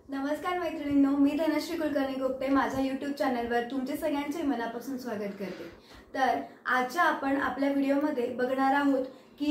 नमस्कार मैत्रिणींनो, मी धनश्री कुलकर्णी गुप्ते माझ्या यूट्यूब चॅनलवर तुमचे सगळ्यांचे मनापासून स्वागत करते। तर आजच्या आपण आपल्या व्हिडिओमध्ये बघणार आहोत की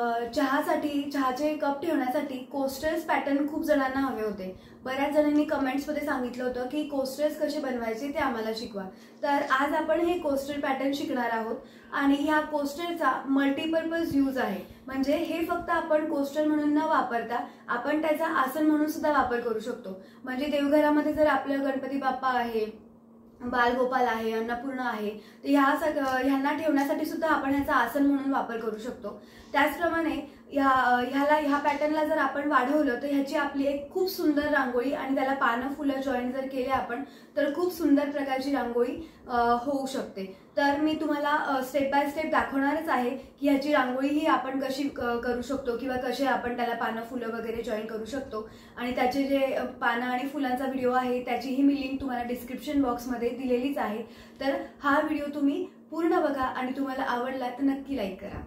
चहाचे कप ठेवण्यासाठी कोस्टर्स पॅटर्न खूप जणांना हवे होते। बऱ्याच जणांनी कमेंट्समध्ये सांगितलं होतं की कोस्टर्स कसे बनवायचे ते आम्हाला शिकवा। तर आज आपण हे कोस्टर पॅटर्न शिकणार आहोत आणि ह्या कोस्टरचा मल्टीपर्पज यूज आहे। म्हणजे हे फक्त आपण कोस्टर म्हणून न वापरता आपण त्याचा आसन म्हणून सुद्धा वापर करू शकतो। म्हणजे देवघरामध्ये जर आपलं गणपती बाप्पा आहे, बालगोपाल आहे, अन्नपूर्णा आहे, तर ह्यांना ठेवण्यासाठी सुद्धा आपण ह्याचा आसन म्हणून वापर करू शकतो। त्याचप्रमाणे ह्या पॅटर्नला जर आपण वाढवलं तर ह्याची आपली एक खूप सुंदर रांगोळी आणि त्याला पानं फुलं जॉईन जर केले आपण तर खूप सुंदर प्रकारची रांगोळी होऊ शकते। तर मी तुम्हाला स्टेप बाय स्टेप दाखवणारच आहे की ह्याची रांगोळी ही आपण कशी करू शकतो किंवा कसे आपण त्याला पानं फुलं वगैरे जॉईन करू शकतो। आणि त्याचे जे पानं आणि फुलांचा व्हिडिओ आहे त्याचीही मी लिंक तुम्हाला डिस्क्रिप्शन बॉक्समध्ये दिलेलीच आहे। तर हा व्हिडिओ तुम्ही पूर्ण बघा आणि तुम्हाला आवडला तर नक्की लाईक करा।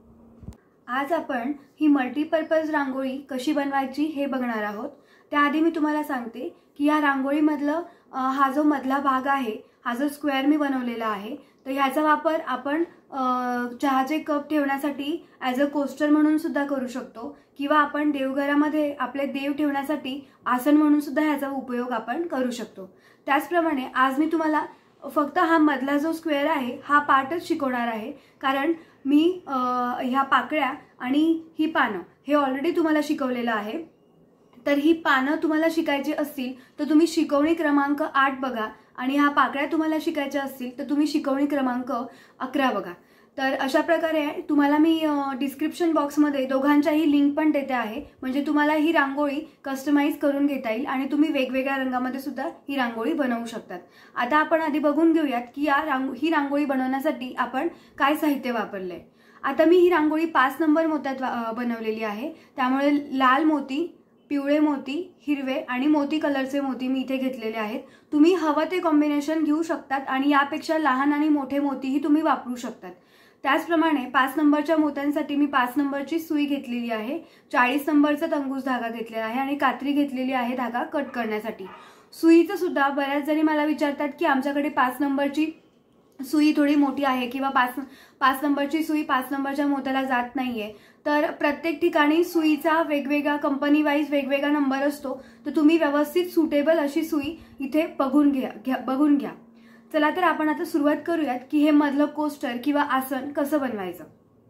आज आपण ही मल्टीपर्पज रांगोळी कशी बनवायची हे बघणार आहोत। त्याआधी मी तुम्हाला सांगते की या रांगोळीमधलं हा जो मधला भाग आहे, हा जो स्क्वेअर मी बनवलेला आहे, तर ह्याचा वापर आपण चहाचे कप ठेवण्यासाठी ॲज अ कोस्टर म्हणून सुद्धा करू शकतो किंवा आपण देवघरामध्ये आपले देव ठेवण्यासाठी आसन म्हणून सुद्धा ह्याचा उपयोग आपण करू शकतो। त्याचप्रमाणे आज मी तुम्हाला फक्त हा मधला जो स्क्वेअर आहे हा पार्टच शिकवणार आहे, कारण मी ह्या पाकळ्या आणि ही पानं हे ऑलरेडी तुम्हाला शिकवलेलं आहे। तर ही पानं तुम्हाला शिकायची असतील तर तुम्ही शिकवणी क्रमांक 8 बघा आणि ह्या पाकळ्या तुम्हाला शिकायच्या असतील तर तुम्ही शिकवणी क्रमांक 11 बघा। तर अशा प्रकारे तुम्हाला मी डिस्क्रिप्शन बॉक्समध्ये दोघांच्याही लिंक पण देते आहे, म्हणजे तुम्हाला ही रांगोळी कस्टमाइज करून घेता येईल आणि तुम्ही वेगवेगळ्या रंगामध्ये सुद्धा ही रांगोळी बनवू शकतात। आता आपण आधी बघून घेऊयात की ही रांगोळी बनवण्यासाठी आपण काय साहित्य वापरले। आता मी ही रांगोळी 5 नंबर मोत्यात बनवलेली आहे, त्यामुळे लाल मोती, पिवळे मोती, हिरवे आणि मोती कलरचे मोती मी इथे घेतलेले आहेत। तुम्ही हवं ते कॉम्बिनेशन घेऊ शकतात आणि यापेक्षा लहान आणि मोठे मोतीही तुम्ही वापरू शकतात। त्याचप्रमाणे 5 नंबरच्या मोत्यांसाठी मी 5 नंबरची सुई घेतलेली आहे, 40 नंबरचा तंगूस धागा घेतलेला आहे आणि कात्री घेतलेली आहे धागा कट करण्यासाठी। सुईचं सुद्धा बऱ्याच जणी मला विचारतात की आमच्याकडे 5 नंबरची सुई थोडी मोठी आहे किंवा 5 नंबरची सुई 5 नंबरच्या मोत्याला जात नाहीये। तर प्रत्येक ठिकाणी सुईचा वेगवेगळा कंपनी वाईज वेगवेगळा नंबर असतो, तर तुम्ही व्यवस्थित सुटेबल अशी सुई इथे बघून घ्या। चला तर आपण आता सुरुवात करूयात की हे मधलं कोस्टर किंवा आसन कसं बनवायचं।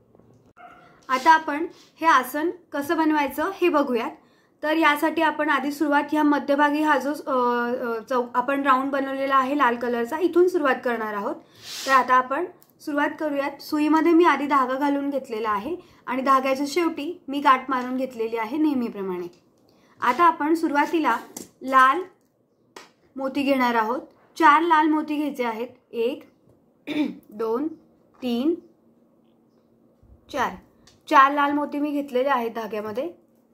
आता आपण हे आसन कसं बनवायचं हे बघूयात। तर यासाठी आपण आधी सुरुवात ह्या मध्यभागी हा जो आपण राऊंड बनवलेला आहे लाल कलरचा, इथून सुरुवात करणार आहोत। तर आता आपण सुरुवात करूयात। सुईमध्ये मी आधी धागा घालून घेतलेला आहे आणि धाग्याच्या शेवटी मी गाठ मारून घेतलेली आहे नेहमीप्रमाणे। आता आपण सुरुवातीला लाल मोती घेणार आहोत। 4 लाल मोती घ्यायचे आहेत, 1 2 3 4। 4 लाल मोती मी घेतलेले आहेत धाग्यामध्ये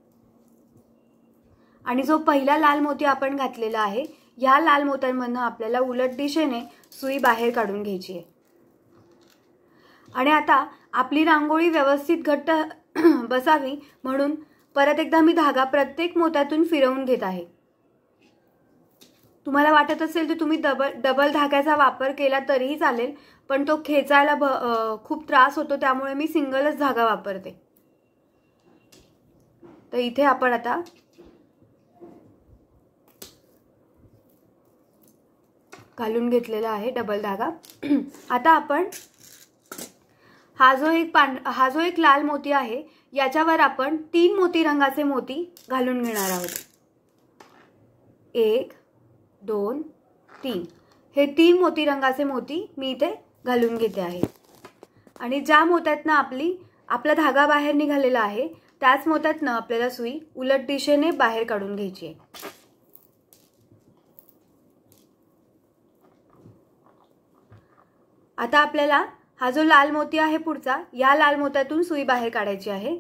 आणि जो पहिला लाल मोती आपण घातलेला आहे या लाल मोत्यांमधून आपल्याला उलट दिशेने सुई बाहेर काढून घ्यायची आहे। आणि आता आपली रांगोळी व्यवस्थित घट्ट बसावी म्हणून परत एकदा मी धागा प्रत्येक मोत्यातून फिरवून घेत आहे। तुम्हाला वाटत असेल तर तुम्ही डबल धाग्याचा वापर केला तरीही चालेल, पण तो खेचायला खूप त्रास होतो, त्यामुळे मी सिंगलच धागा वापरते। तर इथे आपण आता घालून घेतलेला आहे डबल धागा। आता आपण हा जो एक लाल मोती आहे याच्यावर आपण 3 मोती रंगाचे मोती घालून घेणार आहोत, 1 2 3। हे 3 मोती रंगाचे मोती मी इथे घालून घेते आहे आणि ज्या मोत्यातनं आपला धागा बाहेर निघालेला आहे त्याच मोत्यातनं आपल्याला सुई उलट दिशेने बाहेर काढून घ्यायची आहे। आता आपल्याला हा जो लाल मोती आहे पुढचा, या लाल मोत्यातून सुई बाहेर काढायची आहे।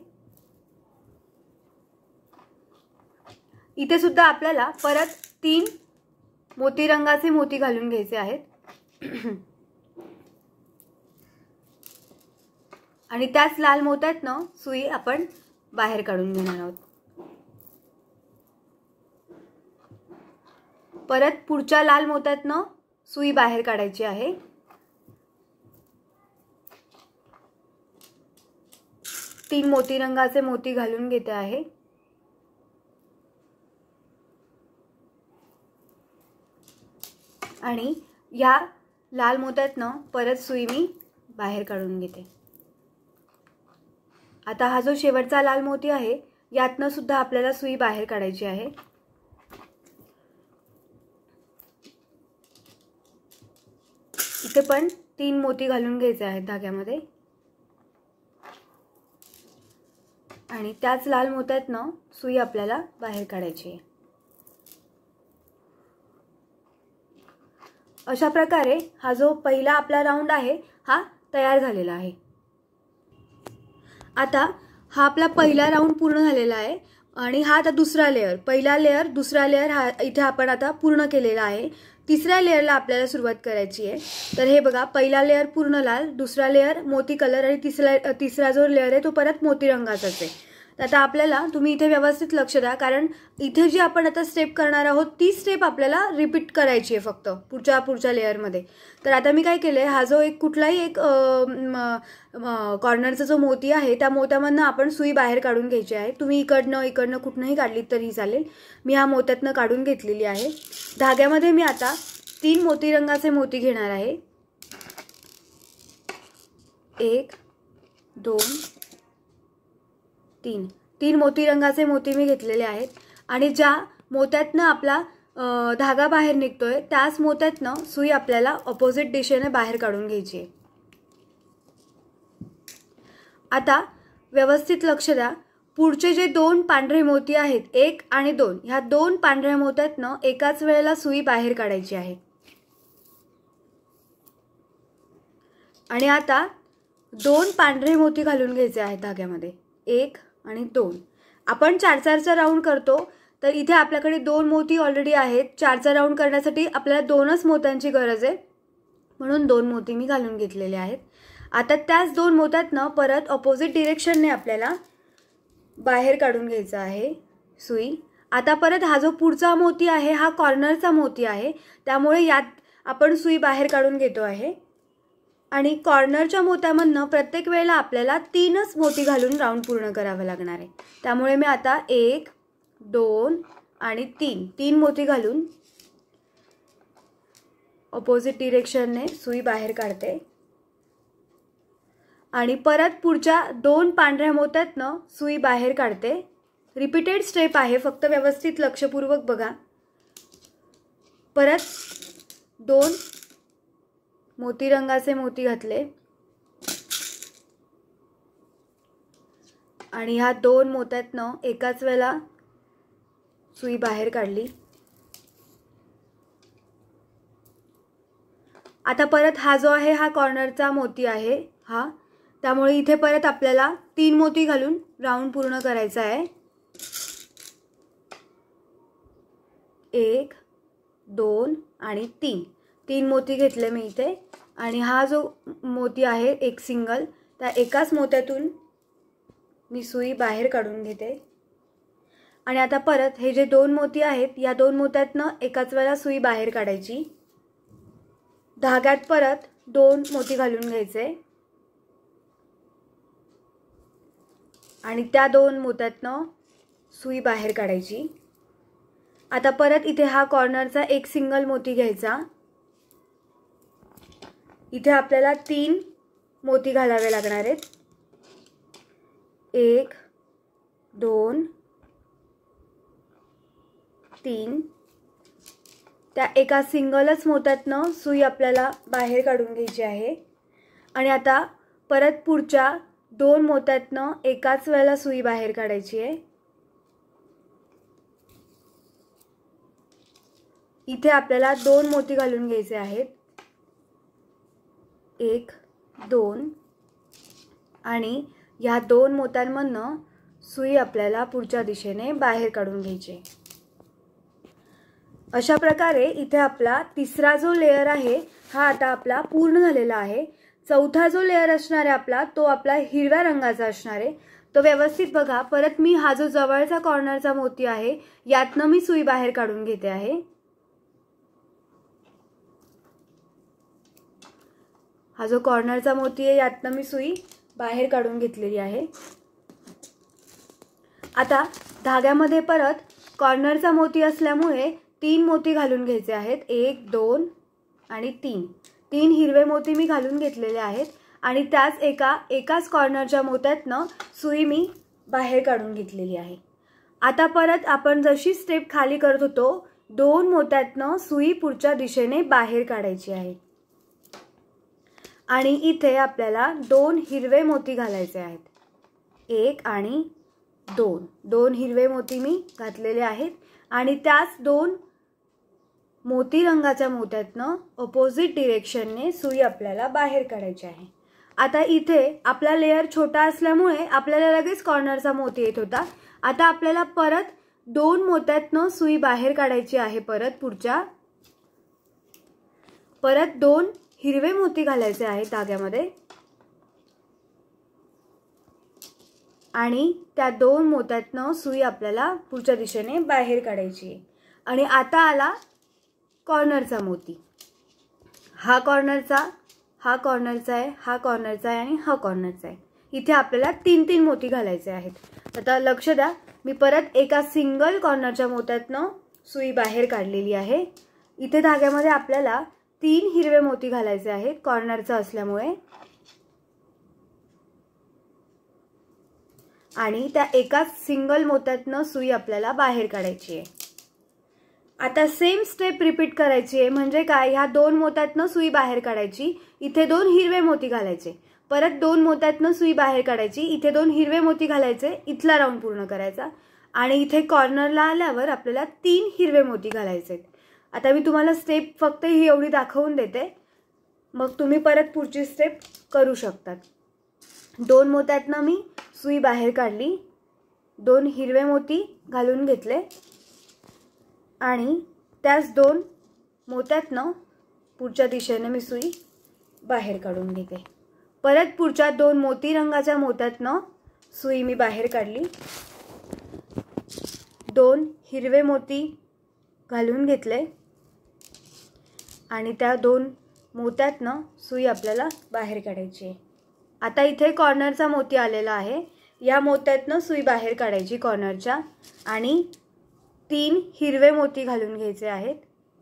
इथे सुद्धा आपल्याला परत 3 मोती रंगाचे मोती घालून घ्यायचे आहेत आणि त्याच लाल मोत्यातनं सुई आपण बाहेर काढून घेणार आहोत। परत पुढच्या लाल मोत्यातनं सुई बाहेर काढायची आहे। तीन मोती रंगाचे मोती घालून घेते आहे आणि या लाल मोत्यातनं परत सुई मी बाहेर काढून घेते। आता हा जो शेवटचा लाल मोती आहे यातनं सुद्धा आपल्याला सुई बाहेर काढायची आहे। इथे पण 3 मोती घालून घ्यायचे आहेत धाग्यामध्ये आणि त्याच लाल मोत्यातनं सुई आपल्याला बाहेर काढायची आहे। अशा प्रकारे हा जो पहिला आपला राऊंड आहे हा तयार झालेला आहे। आता हा आपला पहिला राऊंड पूर्ण झालेला आहे आणि हा आता दुसरा लेयर, पहिला लेयर दुसरा लेयर हा इथे आपण आता पूर्ण केलेला आहे। तिसऱ्या लेयरला आपल्याला सुरुवात करायची आहे। तर हे बघा, पहिला लेयर पूर्ण लाल, दुसरा लेयर मोती कलर आणि तिसरा जो लेयर आहे तो परत मोती रंगाचाच आहे। आता आपल्याला, तुम्ही इथे व्यवस्थित लक्ष द्या, कारण इथे जी आपण आता स्टेप करणार आहोत ती स्टेप आपल्याला रिपीट करायची आहे फक्त पुढच्या लेयरमध्ये। तर आता मी काय केलंय, हा जो एक कुठलाही एक कॉर्नरचा जो मोती आहे त्या मोत्यामधनं आपण सुई बाहेर काढून घ्यायची आहे। तुम्ही इकडनं कुठनंही काढली तरी चालेल। मी हा मोत्यातनं काढून घेतलेली आहे। धाग्यामध्ये मी आता 3 मोती रंगाचे मोती घेणार आहे। 1 2 3 मोती रंगाचे मोती मी घेतलेले आहेत आणि ज्या मोत्यातनं आपला धागा बाहेर निघतोय त्याच मोत्यातनं सुई आपल्याला ऑपोजिट दिशेने बाहेर काढून घ्यायची आहे। आता व्यवस्थित लक्ष द्या, पुढचे जे 2 पांढरे मोती आहेत, 1 आणि 2, ह्या 2 पांढऱ्या मोत्यातनं एकाच वेळेला सुई बाहेर काढायची आहे। आणि आता 2 पांढरे मोती घालून घ्यायचे आहेत धाग्यामध्ये, 1 आणि 2। आपण 4-4चा राऊंड करतो, तर इथे आपल्याकडे 2 मोती ऑलरेडी आहेत। 4चा राऊंड करण्यासाठी आपल्याला 2च मोत्यांची गरज आहे, म्हणून 2 मोती मी घालून घेतलेले आहेत। आता त्याच 2 मोत्यातनं परत ऑपोजिट डिरेक्शनने आपल्याला बाहेर काढून घ्यायचा आहे सुई। आता परत हा जो पुढचा मोती आहे हा कॉर्नरचा मोती आहे, त्यामुळे यात आपण सुई बाहेर काढून घेतो आहे आणि कॉर्नरच्या मोत्यामधनं प्रत्येक वेळेला आपल्याला 3च मोती घालून राऊंड पूर्ण करावा लागणार आहे। त्यामुळे मी आता 1 2 आणि 3 मोती घालून ऑपोजिट डिरेक्शनने सुई बाहेर काढते आणि परत पुढच्या 2 पांढऱ्या मोत्यातनं सुई बाहेर काढते। रिपीटेड स्टेप आहे, फक्त व्यवस्थित लक्षपूर्वक बघा। परत 2 मोती रंगाचे मोती घातले आणि ह्या 2 मोत्यातनं एकाच वेळेला सुई बाहेर काढली। आता परत हा जो आहे हा कॉर्नरचा मोती आहे हा, त्यामुळे इथे परत आपल्याला 3 मोती घालून राऊंड पूर्ण करायचा आहे। 1 2 आणि 3 मोती घेतले मी इथे आणि हा जो मोती आहे एक सिंगल, त्या एकाच मोत्यातून मी सुई बाहेर काढून घेते आणि आता परत हे जे 2 मोती आहेत या 2 मोत्यातनं एकाच वेळेला सुई बाहेर काढायची। धाग्यात परत 2 मोती घालून घ्यायचे आणि त्या 2 मोत्यातनं सुई बाहेर काढायची। आता परत इथे हा कॉर्नरचा एक सिंगल मोती घ्यायचा। इथे आपल्याला 3 मोती घालावे लागणार आहेत, 1 2 3। त्या एका सिंगलच मोत्यातनं सुई आपल्याला बाहेर काढून घ्यायची आहे आणि आता परत पुढच्या 2 मोत्यातनं एकाच वेळेला सुई बाहेर काढायची आहे। इथे आपल्याला 2 मोती घालून घ्यायचे आहेत, 1 2 आणि या 2 मोत्यांमधनं सुई आपल्याला पुढच्या दिशेने बाहेर काढून घ्यायची। अशा प्रकारे इथे आपला तिसरा जो लेयर आहे हा आता आपला पूर्ण झालेला आहे। चौथा जो लेयर असणार आहे आपला, तो आपला हिरव्या रंगाचा असणार आहे। तो व्यवस्थित बघा। परत मी हा जो जवळचा कॉर्नरचा मोती आहे यातनं मी सुई बाहेर काढून घेते आहे हा जो कॉर्नरचा मोती आहे यातनं मी सुई बाहेर काढून घेतलेली आहे। आता धाग्यामध्ये परत कॉर्नरचा मोती असल्यामुळे 3 मोती घालून घ्यायचे आहेत। 1 2 आणि 3 हिरवे मोती मी घालून घेतलेले आहेत आणि त्याच एकाच कॉर्नरच्या मोत्यातनं सुई मी बाहेर काढून घेतलेली आहे। आता परत आपण जशी स्टेप खाली करत होतो 2 मोत्यातनं सुई पुढच्या दिशेने बाहेर काढायची आहे आणि इथे आपल्याला 2 हिरवे मोती घालायचे आहेत। 1 आणि 2 हिरवे मोती मी घातलेले आहेत आणि त्याच 2 मोती रंगाच्या मोत्यातनं ऑपोजिट डिरेक्शनने सुई आपल्याला बाहेर काढायची आहे। आता इथे आपला लेयर छोटा असल्यामुळे आपल्याला लगेच कॉर्नरचा मोती येत होता। आता आपल्याला परत 2 मोत्यातनं सुई बाहेर काढायची आहे। परत 2 हिरवे मोती घालायचे आहेत धाग्यामध्ये आणि त्या 2 मोत्यातनं सुई आपल्याला पुढच्या दिशेने बाहेर काढायची आहे। आणि आता आला कॉर्नरचा मोती। हा कॉर्नरचा आहे, हा कॉर्नरचा आहे आणि हा कॉर्नरचा आहे। इथे आपल्याला 3 मोती घालायचे आहेत। आता लक्ष द्या, मी परत एका सिंगल कॉर्नरच्या मोत्यातनं सुई बाहेर काढलेली आहे। इथे धाग्यामध्ये आपल्याला 3 हिरवे मोती घालायचे आहेत कॉर्नरचा असल्यामुळे आणि त्या एकाच सिंगल मोत्यातनं सुई आपल्याला बाहेर काढायची आहे। आता सेम स्टेप रिपीट करायची आहे। म्हणजे काय, ह्या 2 मोत्यातनं सुई बाहेर काढायची, इथे 2 हिरवे मोती घालायचे, परत 2 मोत्यातनं सुई बाहेर काढायची, इथे 2 हिरवे मोती घालायचे, इथला राऊंड पूर्ण करायचा आणि इथे कॉर्नरला आल्यावर आपल्याला 3 हिरवे मोती घालायचे। आता मी तुम्हाला स्टेप फक्त ही एवढी दाखवून देते, मग तुम्ही परत पुढची स्टेप करू शकतात। 2 मोत्यातनं मी सुई बाहेर काढली, 2 हिरवे मोती घालून घेतले आणि त्याच 2 मोत्यातनं पुढच्या दिशेने मी सुई बाहेर काढून घेते। परत पुढच्या 2 मोती रंगाच्या मोत्यातनं सुई मी बाहेर काढली, 2 हिरवे मोती घालून घेतले आणि त्या 2 मोत्यातनं सुई आपल्याला बाहेर काढायची आहे। आता इथे कॉर्नरचा मोती आलेला आहे, या मोत्यातनं सुई बाहेर काढायची कॉर्नरच्या आणि 3 हिरवे मोती घालून घ्यायचे आहेत।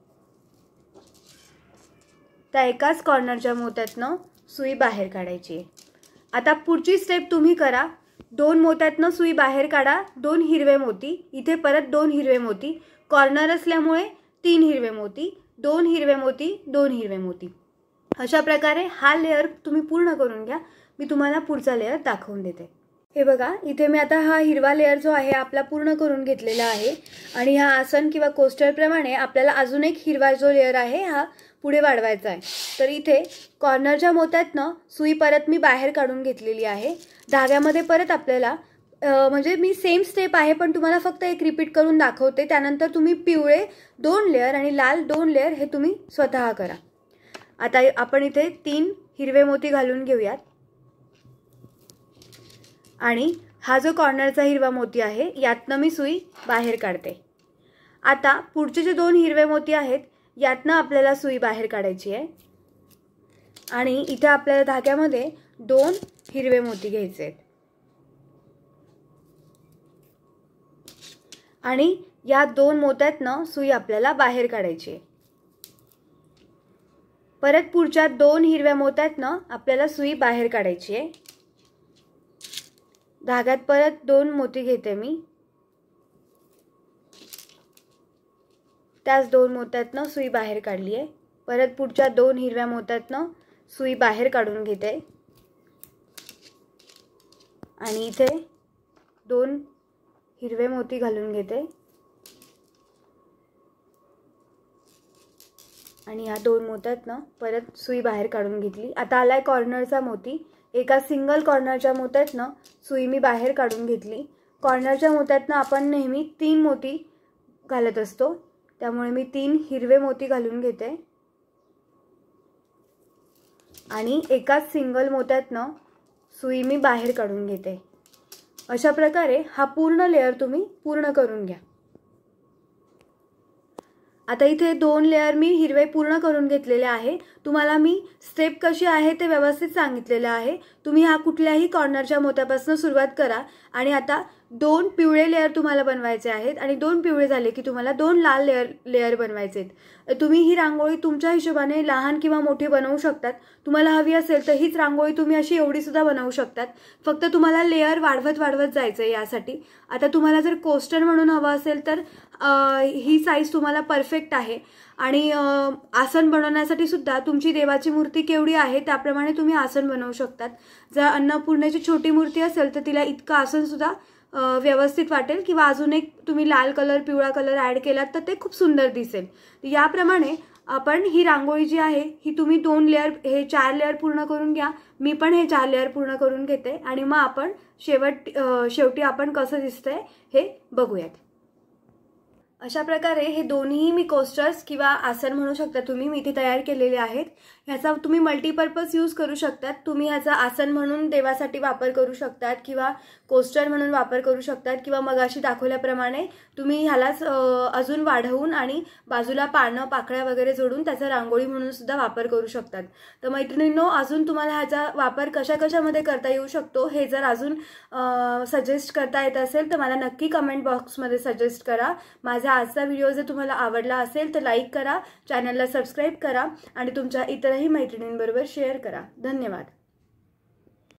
त्या एकाच कॉर्नरच्या मोत्यातनं सुई बाहेर काढायची आहे। आता पुढची स्टेप तुम्ही करा, 2 मोत्यातनं सुई बाहेर काढा, 2 हिरवे मोती, इथे परत 2 हिरवे मोती, कॉर्नर असल्यामुळे 3 हिरवे मोती, 2 हिरवे मोती, 2 हिरवे मोती। अशा प्रकारे हा लेयर तुम्ही पूर्ण करून घ्या। मी तुम्हाला पुढचा लेयर दाखवून देते। हे बघा, इथे मी आता हा हिरवा लेयर जो आहे आपला पूर्ण करून घेतलेला आहे आणि ह्या आसन किंवा कोस्टर प्रमाणे आपल्याला अजून एक हिरवा जो लेयर आहे हा पुढे वाढवायचा आहे। तर इथे कॉर्नरच्या मोत्यातनं सुई परत मी बाहेर काढून घेतलेली आहे। धाग्यामध्ये परत आपल्याला म्हणजे मी सेम स्टेप आहे पण तुम्हाला फक्त एक रिपीट करून दाखवते, त्यानंतर तुम्ही पिवळे 2 लेयर आणि लाल 2 लेयर हे तुम्ही स्वतः करा। आता आपण इथे 3 हिरवे मोती घालून घेऊयात आणि हा जो कॉर्नरचा हिरवा मोती आहे यातनं मी सुई बाहेर काढते। आता पुढचे जे 2 हिरवे मोती आहेत यातनं आपल्याला सुई बाहेर काढायची आहे आणि इथे आपल्याला धाग्यामध्ये 2 हिरवे मोती घ्यायचे आहेत आणि या 2 मोत्यातनं सुई आपल्याला बाहेर काढायची आहे। परत पुढच्या 2 हिरव्या मोत्यातनं आपल्याला सुई बाहेर काढायची आहे। धाग्यात परत 2 मोती घेते मी, त्याच 2 मोत्यातनं सुई बाहेर काढली आहे। परत पुढच्या 2 हिरव्या मोत्यातनं सुई बाहेर काढून घेते आणि इथे 2 हिरवे मोती घालून घेते आणि ह्या 2 मोत्यातनं परत सुई बाहेर काढून घेतली। आता आलाय कॉर्नरचा मोती, एका सिंगल कॉर्नरच्या मोत्यातनं सुई मी बाहेर काढून घेतली। कॉर्नरच्या मोत्यातनं आपण नेहमी 3 मोती घालत असतो, त्यामुळे मी 3 हिरवे मोती घालून घेते आणि एकाच सिंगल मोत्यातनं सुई मी बाहेर काढून घेते। अशा प्रकारे हा पूर्ण लेयर तुम्ही पूर्ण करून घ्या। आता इथे 2 लेअर मी हिरवे पूर्ण करून घेतलेले आहे। तुम्हाला मी स्टेप कशी आहे ते व्यवस्थित सांगितलेले आहे। तुम्ही हा कुठल्याही कॉर्नरच्या मोत्यापासून सुरुवात करा आणि आता 2 पिवळे लेअर तुम्हाला बनवायचे आहेत आणि 2 पिवळे झाले की तुम्हाला 2 लाल लेअर बनवायचे आहेत। तुम्ही ही रांगोळी तुमच्या हिशोबाने लहान किंवा मोठी बनवू शकतात। तुम्हाला हवी असेल तर हीच रांगोळी तुम्ही अशी एवढी सुद्धा बनवू शकतात। फक्त तुम्हाला लेअर वाढवत जायचं यासाठी। आता तुम्हाला जर कोस्टर म्हणून हवं असेल तर ही साईज तुम्हाला परफेक्ट आहे आणि आसन बनवण्यासाठी सुद्धा तुमची देवाची मूर्ती केवढी आहे त्याप्रमाणे तुम्ही आसन बनवू शकतात। जर अन्नपूर्णेची छोटी मूर्ती असेल तर तिला इतकं आसन सुद्धा व्यवस्थित वाटेल किंवा अजून एक तुम्ही लाल कलर पिवळा कलर ऍड केलात तर ते खूप सुंदर दिसेल। याप्रमाणे आपण ही रांगोळी जी आहे ही तुम्ही 2 लेअर हे 4 लेअर पूर्ण करून घ्या। मी पण हे 4 लेअर पूर्ण करून घेते आणि मग आपण शेवटी आपण कसं दिसतंय हे बघूयात। अशा प्रकारे हे दोन्ही मी कोस्टर्स किंवा आसन म्हणू शकता तुम्ही मी इथे तयार केलेले आहेत। ह्याचा तुम्ही मल्टीपर्पज यूज करू शकतात। तुम्ही ह्याचा आसन म्हणून देवासाठी वापर करू शकतात किंवा कोस्टर म्हणून वापर करू शकतात किंवा मगाशी दाखवल्याप्रमाणे तुम्ही ह्यालाच अजून वाढवून आणि बाजूला पानं पाकळ्या वगैरे जोडून त्याचा रांगोळी म्हणून सुद्धा वापर करू शकतात। तर मैत्रिणींनो, अजून तुम्हाला ह्याचा वापर कशामध्ये करता येऊ शकतो हे जर अजून सजेस्ट करता येत असेल तर मला नक्की कमेंट बॉक्समध्ये सजेस्ट करा। माझा आजचा व्हिडिओ जर तुम्हाला आवडला असेल तर लाईक करा, चॅनलला सबस्क्राईब करा आणि तुमच्या इतरही मैत्रिणींबरोबर शेअर करा। धन्यवाद।